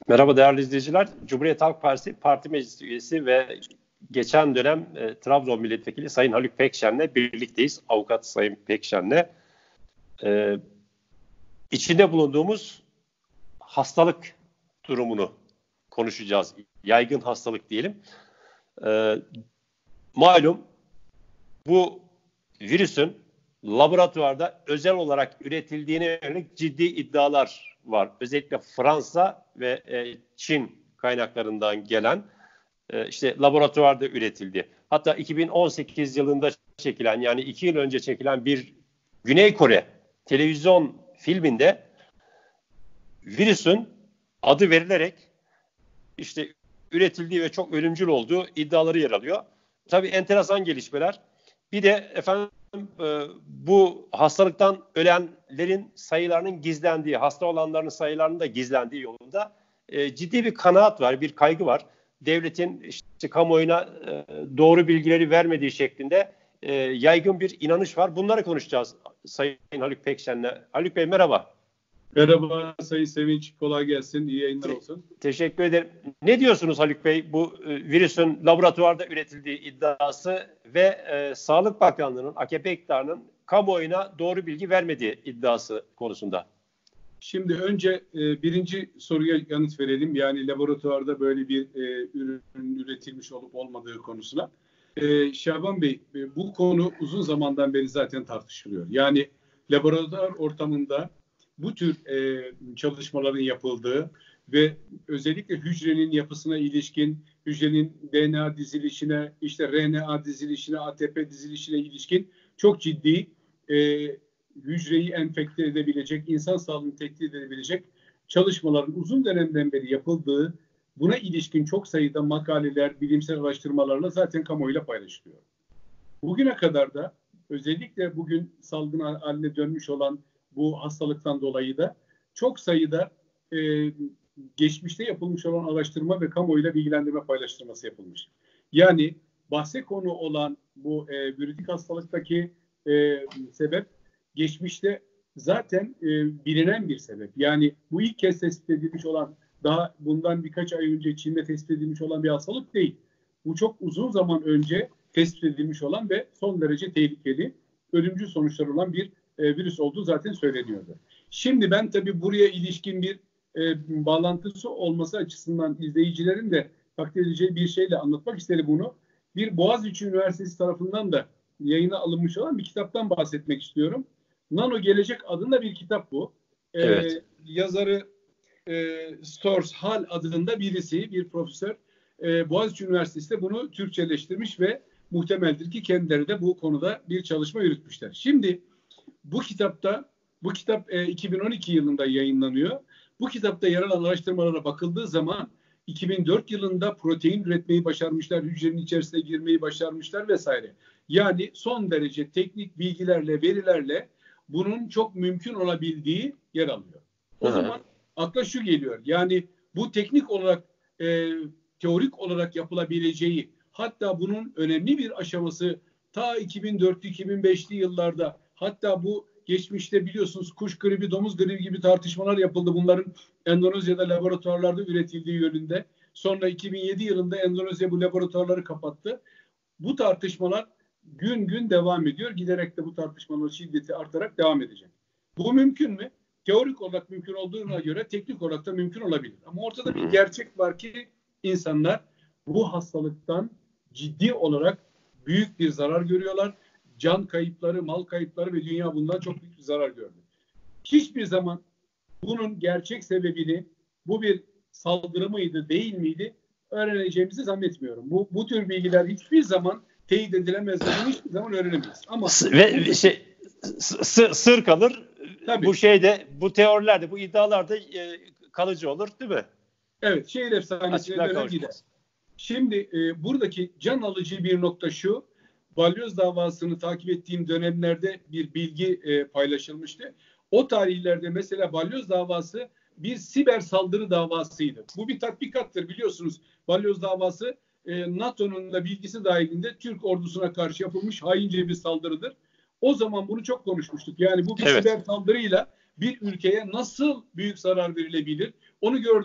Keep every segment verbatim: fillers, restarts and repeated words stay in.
Merhaba değerli izleyiciler. Cumhuriyet Halk Partisi Parti Meclisi üyesi ve geçen dönem e, Trabzon Milletvekili Sayın Haluk Pekşen'le birlikteyiz. Avukat Sayın Pekşen'le. E, içinde bulunduğumuz hastalık durumunu konuşacağız. Yaygın hastalık diyelim. E, malum bu virüsün laboratuvarda özel olarak üretildiğine yönelik ciddi iddialar var. Özellikle Fransa ve e, Çin kaynaklarından gelen e, işte laboratuvarda üretildi. Hatta iki bin on sekiz yılında çekilen, yani iki yıl önce çekilen bir Güney Kore televizyon filminde virüsün adı verilerek işte üretildiği ve çok ölümcül olduğu iddiaları yer alıyor. Tabii enteresan gelişmeler. Bir de efendim e, bu hastalıktan ölenlerin sayılarının gizlendiği, hasta olanların sayılarının da gizlendiği yolunda e, ciddi bir kanaat var, bir kaygı var. Devletin işte kamuoyuna e, doğru bilgileri vermediği şeklinde e, yaygın bir inanış var. Bunları konuşacağız Sayın Haluk Pekşen'le. Haluk Bey merhaba. Merhaba Sayın Sevinç, kolay gelsin, iyi yayınlar olsun. Teşekkür ederim. Ne diyorsunuz Haluk Bey bu e, virüsün laboratuvarda üretildiği iddiası ve e, Sağlık Bakanlığı'nın, A K P iktidarının kamuoyuna doğru bilgi vermediği iddiası konusunda? Şimdi önce e, birinci soruya yanıt verelim. Yani laboratuvarda böyle bir e, ürün üretilmiş olup olmadığı konusuna. E, Şaban Bey, e, bu konu uzun zamandan beri zaten tartışılıyor. Yani laboratuvar ortamında bu tür e, çalışmaların yapıldığı ve özellikle hücrenin yapısına ilişkin, hücrenin D N A dizilişine, işte R N A dizilişine, A T P dizilişine ilişkin çok ciddi e, hücreyi enfekte edebilecek, insan sağlığını tehdit edebilecek çalışmaların uzun dönemden beri yapıldığı, buna ilişkin çok sayıda makaleler, bilimsel araştırmalarla zaten kamuoyuyla paylaşılıyor. Bugüne kadar da özellikle bugün salgın haline dönmüş olan bu hastalıktan dolayı da çok sayıda e, geçmişte yapılmış olan araştırma ve kamuoyuyla bilgilendirme paylaştırması yapılmış. Yani bahse konu olan bu e, virütik hastalıktaki e, sebep geçmişte zaten e, bilinen bir sebep. Yani bu ilk kez tespit edilmiş olan, daha bundan birkaç ay önce Çin'de tespit edilmiş olan bir hastalık değil. Bu çok uzun zaman önce tespit edilmiş olan ve son derece tehlikeli, ölümcül sonuçları olan bir e, virüs olduğu zaten söyleniyordu. Şimdi ben tabii buraya ilişkin bir e, bağlantısı olması açısından izleyicilerin de takdir edeceği bir şeyle anlatmak isterim bunu. Bir Boğaziçi Üniversitesi tarafından da yayına alınmış olan bir kitaptan bahsetmek istiyorum. Nano Gelecek adında bir kitap bu. E, Evet. Yazarı e, Stors Hall adında birisi, bir profesör. E, Boğaziçi Üniversitesi'nde bunu Türkçeleştirmiş ve muhtemeldir ki kendileri de bu konuda bir çalışma yürütmüşler. Şimdi bu kitapta, bu kitap e, iki bin on iki yılında yayınlanıyor. Bu kitapta yer alan araştırmalara bakıldığı zaman iki bin dört yılında protein üretmeyi başarmışlar, hücrenin içerisine girmeyi başarmışlar vesaire. Yani son derece teknik bilgilerle, verilerle bunun çok mümkün olabildiği yer alıyor. O zaman akla şu geliyor. Yani bu teknik olarak, e, teorik olarak yapılabileceği, hatta bunun önemli bir aşaması ta iki bin dört iki bin beşli yıllarda, hatta bu geçmişte biliyorsunuz kuş gribi, domuz gribi gibi tartışmalar yapıldı. Bunların Endonezya'da laboratuvarlarda üretildiği yönünde. Sonra iki bin yedi yılında Endonezya bu laboratuvarları kapattı. Bu tartışmalar gün gün devam ediyor. Giderek de bu tartışmaların şiddeti artarak devam edecek. Bu mümkün mü? Teorik olarak mümkün olduğuna göre teknik olarak da mümkün olabilir. Ama ortada bir gerçek var ki insanlar bu hastalıktan ciddi olarak büyük bir zarar görüyorlar. Can kayıpları, mal kayıpları ve dünya bundan çok büyük bir zarar gördü. Hiçbir zaman bunun gerçek sebebini, bu bir saldırı mıydı, değil miydi öğreneceğimizi zannetmiyorum. Bu, bu tür bilgiler hiçbir zaman teyit edilemez. Bunu hiçbir zaman öğrenemeyiz. Ama ve şey sır, sır kalır. Tabii. Bu şeyde, bu teorilerde, bu iddialarda e, kalıcı olur, değil mi? Evet, şehir efsanesine döner gider. Şimdi e, buradaki can alıcı bir nokta şu. Balyoz davasını takip ettiğim dönemlerde bir bilgi e, paylaşılmıştı. O tarihlerde mesela Balyoz davası bir siber saldırı davasıydı. Bu bir tatbikattır biliyorsunuz. Balyoz davası e, NATO'nun da bilgisi dahilinde Türk ordusuna karşı yapılmış haince bir saldırıdır. O zaman bunu çok konuşmuştuk. Yani bu bir evet. siber saldırıyla bir ülkeye nasıl büyük zarar verilebilir onu gördük.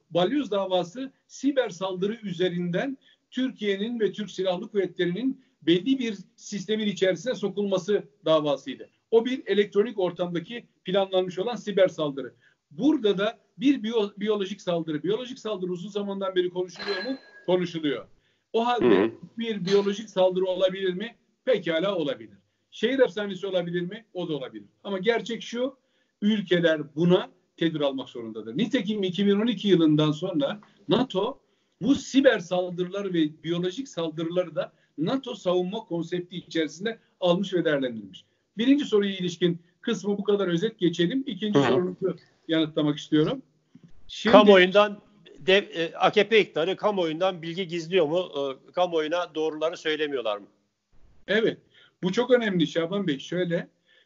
balyoz davası siber saldırı üzerinden Türkiye'nin ve Türk Silahlı Kuvvetleri'nin belli bir sistemin içerisine sokulması davasıydı. O bir elektronik ortamdaki planlanmış olan siber saldırı. Burada da bir biyo, biyolojik saldırı. Biyolojik saldırı uzun zamandan beri konuşuluyor mu? Konuşuluyor. O halde hı hı. bir biyolojik saldırı olabilir mi? Pekala olabilir. Şehir efsanesi olabilir mi? O da olabilir. Ama gerçek şu, ülkeler buna tedbir almak zorundadır. Nitekim iki bin on iki yılından sonra NATO bu siber saldırıları ve biyolojik saldırıları da NATO savunma konsepti içerisinde almış ve değerlendirilmiş. Birinci soruya ilişkin kısmı bu kadar özet geçelim. İkinci sorunuzu yanıtlamak istiyorum. Şimdi, kamuoyundan dev, e, A K P iktidarı kamuoyundan bilgi gizliyor mu? E, kamuoyuna doğruları söylemiyorlar mı? Evet. Bu çok önemli Şaban Bey. Şöyle,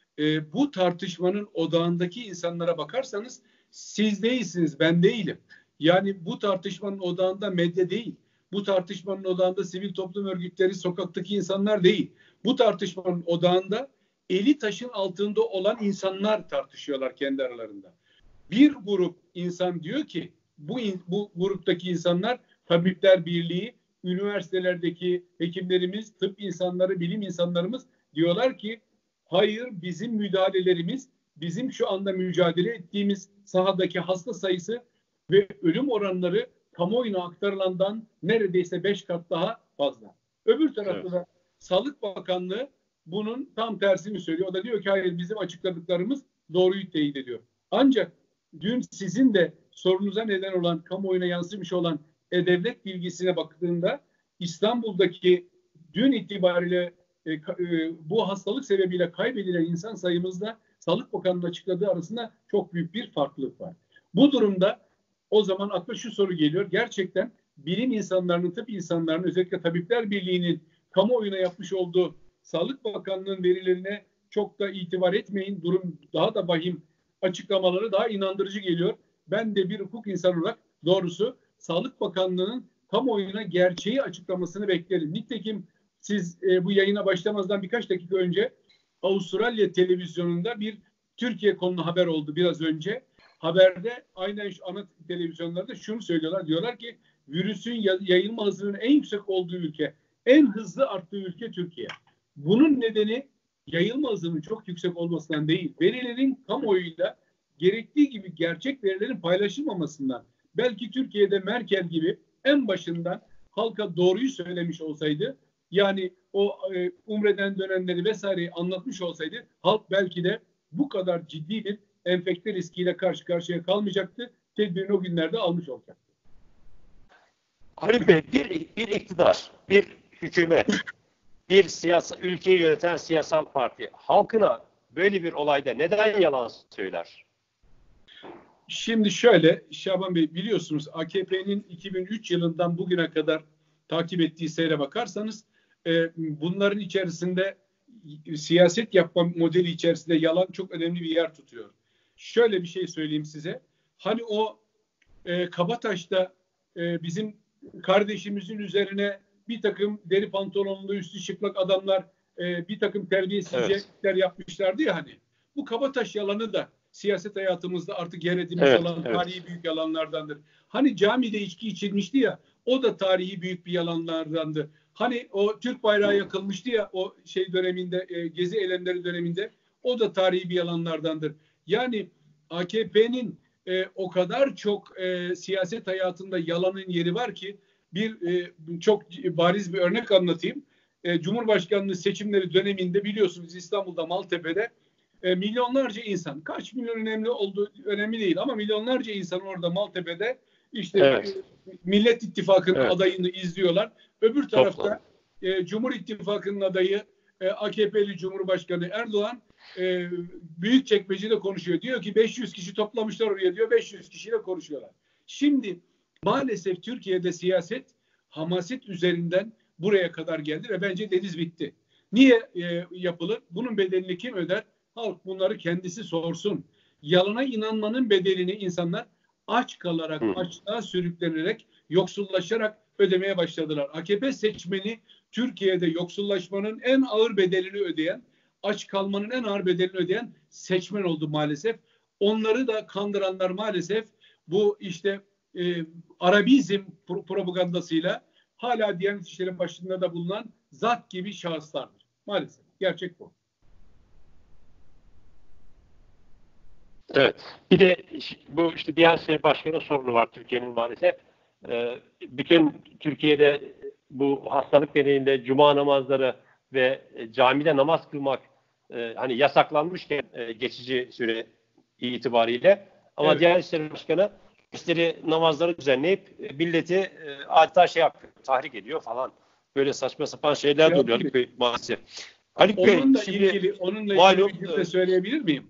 e, bu tartışmanın odağındaki insanlara bakarsanız siz değilsiniz, ben değilim. Yani bu tartışmanın odağında medya değil. Bu tartışmanın odağında sivil toplum örgütleri, sokaktaki insanlar değil. Bu tartışmanın odağında eli taşın altında olan insanlar tartışıyorlar kendi aralarında. Bir grup insan diyor ki bu, bu gruptaki insanlar Tabipler Birliği, üniversitelerdeki hekimlerimiz, tıp insanları, bilim insanlarımız diyorlar ki hayır, bizim müdahalelerimiz, bizim şu anda mücadele ettiğimiz sahadaki hasta sayısı ve ölüm oranları kamuoyuna aktarılandan neredeyse beş kat daha fazla. Öbür tarafta evet. da Sağlık Bakanlığı bunun tam tersini söylüyor. O da diyor ki hayır, bizim açıkladıklarımız doğruyu teyit ediyor. Ancak dün sizin de sorunuza neden olan, kamuoyuna yansımış olan E-Devlet bilgisine baktığında İstanbul'daki dün itibariyle e, e, bu hastalık sebebiyle kaybedilen insan sayımızla Sağlık Bakanlığı'nın açıkladığı arasında çok büyük bir farklılık var. Bu durumda o zaman akla şu soru geliyor. Gerçekten bilim insanlarının, tıp insanlarının, özellikle Tabipler Birliği'nin kamuoyuna yapmış olduğu Sağlık Bakanlığı'nın verilerine çok da itibar etmeyin. Durum daha da vahim, açıklamaları daha inandırıcı geliyor. Ben de bir hukuk insanı olarak doğrusu Sağlık Bakanlığı'nın kamuoyuna gerçeği açıklamasını beklerim. Nitekim siz e, bu yayına başlamazdan birkaç dakika önce Avustralya televizyonunda bir Türkiye konulu haber oldu biraz önce. Haberde aynen şu ana televizyonlarda şunu söylüyorlar. Diyorlar ki virüsün yayılma hızının en yüksek olduğu ülke, en hızlı arttığı ülke Türkiye. Bunun nedeni yayılma hızının çok yüksek olmasından değil, verilerin kamuoyuyla gerektiği gibi gerçek verilerin paylaşılmamasından. Belki Türkiye'de Merkel gibi en başından halka doğruyu söylemiş olsaydı, yani o e, Umre'den dönenleri vesaireyi anlatmış olsaydı, halk belki de bu kadar ciddi bir enfekte riskiyle karşı karşıya kalmayacaktı. Tedbirini o günlerde almış olacaktı. Haluk Bey, bir, bir iktidar, bir hükümet, bir siyasal, ülkeyi yöneten siyasal parti halkına böyle bir olayda neden yalan söyler? Şimdi şöyle Şaban Bey, biliyorsunuz A K P'nin iki bin üç yılından bugüne kadar takip ettiği seyre bakarsanız e, bunların içerisinde siyaset yapma modeli içerisinde yalan çok önemli bir yer tutuyor. Şöyle bir şey söyleyeyim size. Hani o e, Kabataş'ta e, bizim kardeşimizin üzerine bir takım deri pantolonlu üstü çıplak adamlar e, bir takım terbiyesizlikler evet. yapmışlardı ya hani. Bu Kabataş yalanı da siyaset hayatımızda artık yer edilmiş evet, olan evet. tarihi büyük yalanlardandır. Hani camide içki içilmişti ya, o da tarihi büyük bir yalanlardandı. Hani o Türk bayrağı yakılmıştı ya o şey döneminde, e, Gezi eylemleri döneminde, o da tarihi bir yalanlardandır. Yani A K P'nin e, o kadar çok e, siyaset hayatında yalanın yeri var ki bir e, çok bariz bir örnek anlatayım. E, Cumhurbaşkanlığı seçimleri döneminde biliyorsunuz İstanbul'da Maltepe'de e, milyonlarca insan, kaç milyon önemli olduğu önemli değil ama milyonlarca insan orada Maltepe'de işte evet. e, Millet İttifakı'nın evet. adayını izliyorlar. Öbür tarafta e, Cumhur İttifakı'nın adayı e, A K P'li Cumhurbaşkanı Erdoğan e, Büyükçekmece'de konuşuyor. Diyor ki beş yüz kişi toplamışlar oraya diyor. beş yüz kişiyle konuşuyorlar. Şimdi maalesef Türkiye'de siyaset hamaset üzerinden buraya kadar geldi ve bence deniz bitti. Niye e, yapılır? Bunun bedelini kim öder? Halk bunları kendisi sorsun. Yalana inanmanın bedelini insanlar aç kalarak, Hı. açlığa sürüklenerek, yoksullaşarak ödemeye başladılar. A K P seçmeni Türkiye'de yoksullaşmanın en ağır bedelini ödeyen, aç kalmanın en ağır bedelini ödeyen seçmen oldu maalesef. Onları da kandıranlar maalesef bu işte e, Arabizm pro- propagandasıyla hala Diyanet İşleri başında da bulunan zat gibi şahıslardır. Maalesef. Gerçek bu. Evet. Bir de bu işte Diyanet İşleri Başkanı sorunu var Türkiye'nin maalesef. Ee, bütün Türkiye'de bu hastalık nedeniyle cuma namazları ve camide namaz kılmak e, hani yasaklanmışken e, geçici süre itibariyle ama Evet. Diyanet İşleri Başkanı işleri namazları düzenleyip e, milleti e, adeta şey yapıyor, tahrik ediyor falan. Böyle saçma sapan şeyler Ya, oluyor Haluk Bey maalesef. Haluk Bey onunla şimdi ilgili onunla malum ilgili bir cümle söyleyebilir miyim?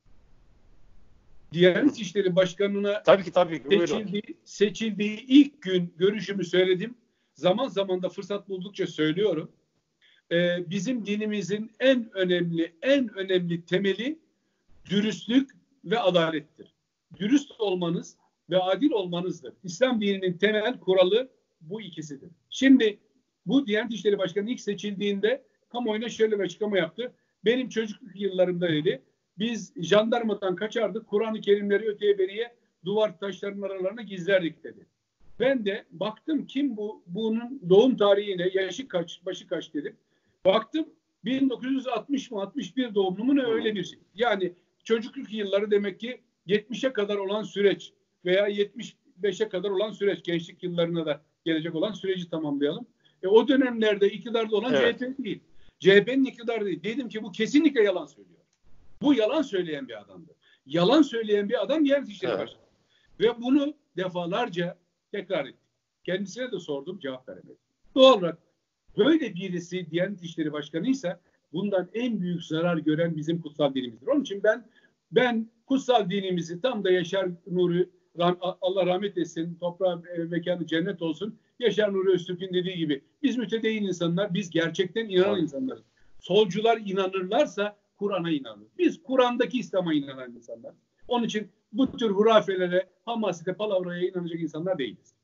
Diyanet İşleri Başkanı'na tabii ki tabii ki buyurun. seçildiği, seçildiği ilk gün görüşümü söyledim. Zaman zaman da fırsat buldukça söylüyorum. Ee, bizim dinimizin en önemli, en önemli temeli dürüstlük ve adalettir. Dürüst olmanız ve adil olmanızdır. İslam dininin temel kuralı bu ikisidir. Şimdi bu Diyanet İşleri Başkanı ilk seçildiğinde kamuoyuna şöyle bir açıklama yaptı. Benim çocukluk yıllarımda dedi, biz jandarmadan kaçardık, Kur'an-ı Kerimleri öteye beriye duvar taşlarının aralarına gizlerdik dedi. Ben de baktım kim bu, bunun doğum tarihine, yaşı kaç, başı kaç dedim. Baktım bin dokuz yüz altmış mı altmış bir doğumlu mu ne öyle bir şey. Yani çocukluk yılları demek ki yetmişe kadar olan süreç veya yetmiş beşe kadar olan süreç, gençlik yıllarına da gelecek olan süreci tamamlayalım. E, o dönemlerde iktidarda olan evet. C H P değil. C H P'nin iktidarı değil. Dedim ki bu kesinlikle yalan söylüyor. Bu yalan söyleyen bir adamdı. Yalan söyleyen bir adam Diyanet İşleri evet. Başkanı. Ve bunu defalarca tekrar ettim. Kendisine de sordum, cevap veremedi. Doğal olarak böyle birisi Diyanet İşleri Başkanıysa bundan en büyük zarar gören bizim kutsal dinimizdir. Onun için ben ben kutsal dinimizi tam da Yaşar Nuri, Allah rahmet etsin, toprağı mekanı cennet olsun, Yaşar Nuri Öztürk'ün dediği gibi biz mütedeyyin insanlar, biz gerçekten inanan insanlarız. Solcular inanırlarsa Kur'an'a inanır. Biz Kur'an'daki İslam'a inanan insanlar. Onun için bu tür hurafelere, hamasete, palavraya inanacak insanlar değiliz.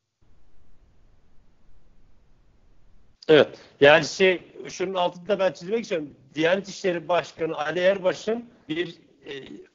Evet. Yani şey, şunun altında ben çizmek istiyorum. Diyanet İşleri Başkanı Ali Erbaş'ın bir e,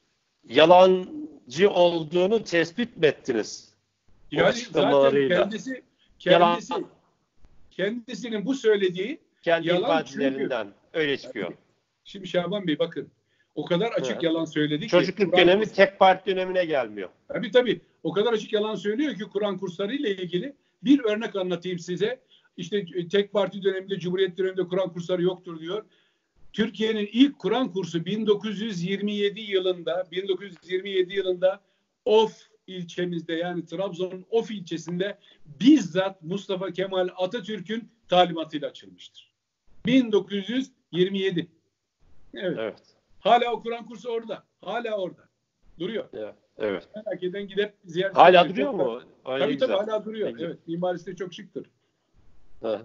yalancı olduğunu tespit mi ettiniz? Yani zaten kendisi kendisi Yalan. kendisinin bu söylediği kendi yalan ifadelerinden çünkü, öyle çıkıyor. Şimdi Şaban Bey bakın. O kadar açık evet. yalan söyledi ki. Çocukluk Kur'an dönemi kursu, tek parti dönemine gelmiyor. Tabii tabii. O kadar açık yalan söylüyor ki Kur'an kursları ile ilgili bir örnek anlatayım size. İşte tek parti döneminde, Cumhuriyet döneminde Kur'an kursları yoktur diyor. Türkiye'nin ilk Kur'an kursu bin dokuz yüz yirmi yedi yılında bin dokuz yüz yirmi yedi yılında Of ilçemizde yani Trabzon'un Of ilçesinde bizzat Mustafa Kemal Atatürk'ün talimatıyla açılmıştır. bin dokuz yüz yirmi yedi. Evet. evet. Hala o Kur'an kursu orada. Hala orada. Duruyor. Evet. evet. Merak eden gidip ziyaret Hala ediyor. duruyor mu? Öyle tabii güzel. tabii hala duruyor. Güzel. Evet. Mimarisi de çok şıktır. Ha.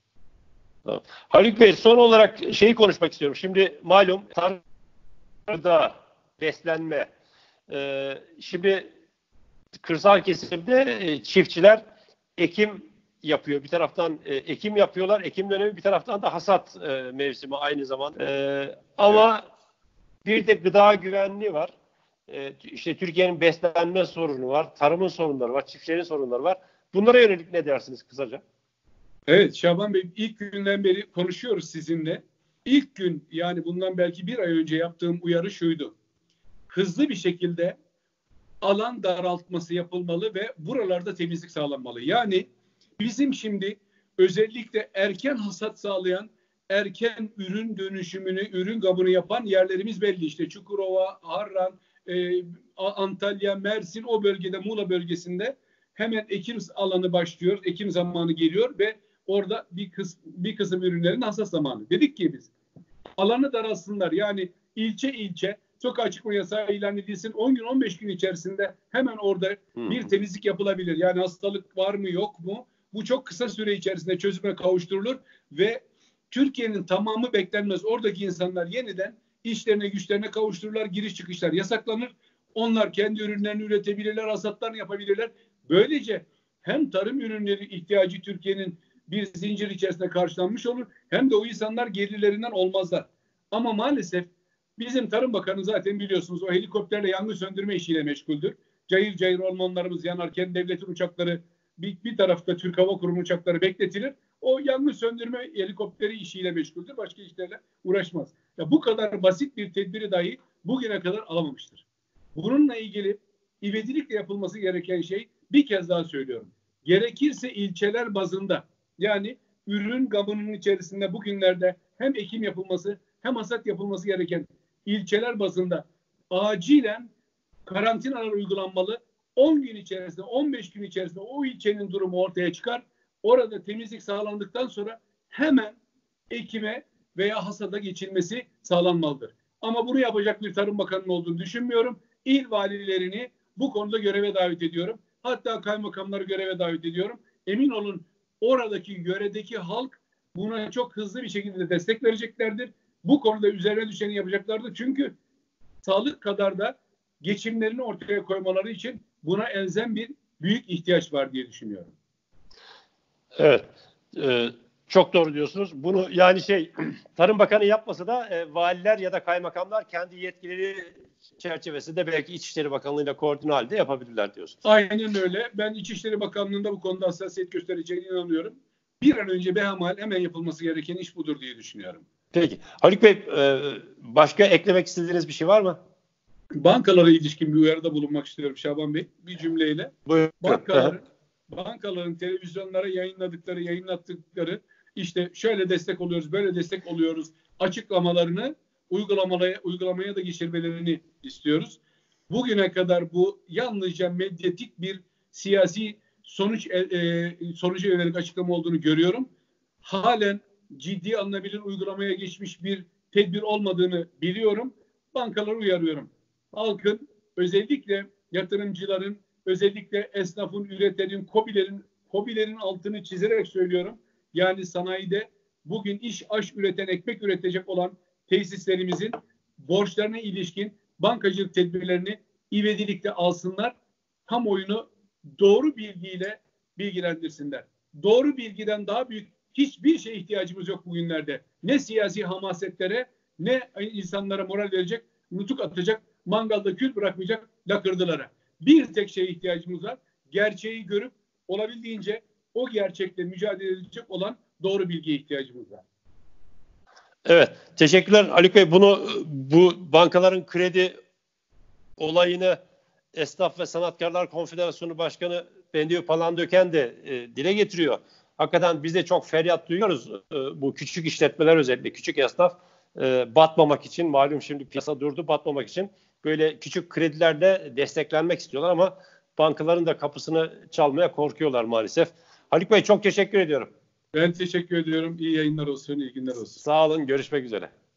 Tamam. Haluk Bey son olarak şeyi konuşmak istiyorum. Şimdi malum tarımda beslenme. Ee, şimdi kırsal kesimde e, çiftçiler ekim yapıyor. Bir taraftan e, ekim yapıyorlar. Ekim dönemi bir taraftan da hasat e, mevsimi aynı zamanda. E, ama evet. bir de gıda güvenliği var. E, işte Türkiye'nin beslenme sorunu var. Tarımın sorunları var. Çiftçilerin sorunları var. Bunlara yönelik ne dersiniz kısaca? Evet Şaban Bey ilk günden beri konuşuyoruz sizinle. İlk gün yani bundan belki bir ay önce yaptığım uyarı şuydu. Hızlı bir şekilde alan daraltması yapılmalı ve buralarda temizlik sağlanmalı. Yani bizim şimdi özellikle erken hasat sağlayan, erken ürün dönüşümünü, ürün kabını yapan yerlerimiz belli. İşte Çukurova, Harran, e, Antalya, Mersin o bölgede Muğla bölgesinde hemen ekim alanı başlıyor. Ekim zamanı geliyor ve orada bir, kıs, bir kısım ürünlerin hasat zamanı. Dedik ki biz alanı daralsınlar. Yani ilçe ilçe sokağa çıkma yasağı ilan edilsin. on gün on beş gün içerisinde hemen orada hmm. bir temizlik yapılabilir. Yani hastalık var mı yok mu? Bu çok kısa süre içerisinde çözüme kavuşturulur ve Türkiye'nin tamamı beklenmez. Oradaki insanlar yeniden işlerine güçlerine kavuştururlar. Giriş çıkışlar yasaklanır. Onlar kendi ürünlerini üretebilirler, hasatlarını yapabilirler. Böylece hem tarım ürünleri ihtiyacı Türkiye'nin bir zincir içerisinde karşılanmış olur hem de o insanlar gelirlerinden olmazlar. Ama maalesef bizim Tarım Bakanı zaten biliyorsunuz o helikopterle yangın söndürme işiyle meşguldür. cayır cayır ormanlarımız yanarken devletin uçakları bir, bir tarafta Türk Hava Kurumu uçakları bekletilir. O yangın söndürme helikopteri işiyle meşguldür. Başka işlerle uğraşmaz. Ya bu kadar basit bir tedbiri dahi bugüne kadar alamamıştır. Bununla ilgili ivedilikle yapılması gereken şey, bir kez daha söylüyorum. Gerekirse ilçeler bazında, yani ürün gamının içerisinde bugünlerde hem ekim yapılması hem hasat yapılması gereken ilçeler bazında acilen karantinalar uygulanmalı. on gün içerisinde, on beş gün içerisinde o ilçenin durumu ortaya çıkar. Orada temizlik sağlandıktan sonra hemen ekime veya hasada geçilmesi sağlanmalıdır. Ama bunu yapacak bir Tarım Bakanı'nın olduğunu düşünmüyorum. İl valilerini bu konuda göreve davet ediyorum. Hatta kaymakamları göreve davet ediyorum. Emin olun oradaki yöredeki halk buna çok hızlı bir şekilde destek vereceklerdir. Bu konuda üzerine düşeni yapacaklardır. Çünkü sağlık kadar da geçimlerini ortaya koymaları için buna elzem bir büyük ihtiyaç var diye düşünüyorum. Evet. E, çok doğru diyorsunuz. Bunu yani şey Tarım Bakanı yapmasa da e, valiler ya da kaymakamlar kendi yetkileri çerçevesinde belki İçişleri Bakanlığı'yla koordine halde yapabilirler diyorsunuz. Aynen öyle. Ben İçişleri Bakanlığı'nda bu konuda hassasiyet göstereceğine inanıyorum. Bir an önce behemal hemen yapılması gereken iş budur diye düşünüyorum. Peki. Haluk Bey, e, başka eklemek istediğiniz bir şey var mı? Bankalara ilişkin bir uyarıda bulunmak istiyorum Şaban Bey. Bir cümleyle. Buyurun. Bankaların, bankaların televizyonlara yayınladıkları, yayınlattıkları işte şöyle destek oluyoruz, böyle destek oluyoruz açıklamalarını uygulamaya, uygulamaya da geçirmelerini istiyoruz. Bugüne kadar bu yalnızca medyatik bir siyasi sonuç e, sonuca yönelik açıklama olduğunu görüyorum. Halen ciddi alınabilir uygulamaya geçmiş bir tedbir olmadığını biliyorum. Bankaları uyarıyorum. Halkın, özellikle yatırımcıların, özellikle esnafın, üretenin, KOBİ'lerin, KOBİ'lerin altını çizerek söylüyorum. Yani sanayide bugün iş aş üreten, ekmek üretecek olan tesislerimizin borçlarına ilişkin bankacılık tedbirlerini ivedilikle alsınlar. Kamuoyunu doğru bilgiyle bilgilendirsinler. Doğru bilgiden daha büyük hiçbir şeye ihtiyacımız yok bugünlerde. Ne siyasi hamasetlere, ne insanlara moral verecek, nutuk atacak, mangalda kül bırakmayacak lakırdılara. Bir tek şeye ihtiyacımız var. Gerçeği görüp olabildiğince o gerçekle mücadele edecek olan doğru bilgiye ihtiyacımız var. Evet. Teşekkürler Haluk Bey. Bunu, bu bankaların kredi olayını Esnaf ve Sanatkarlar Konfederasyonu Başkanı Bendiyo Palandöken de e, dile getiriyor. Hakikaten biz de çok feryat duyuyoruz. E, bu küçük işletmeler, özellikle küçük esnaf e, batmamak için, malum şimdi piyasa durdu, batmamak için böyle küçük kredilerle desteklenmek istiyorlar ama bankaların da kapısını çalmaya korkuyorlar maalesef. Haluk Bey, çok teşekkür ediyorum. Ben teşekkür ediyorum. İyi yayınlar olsun, iyi günler olsun. Sağ olun, görüşmek üzere.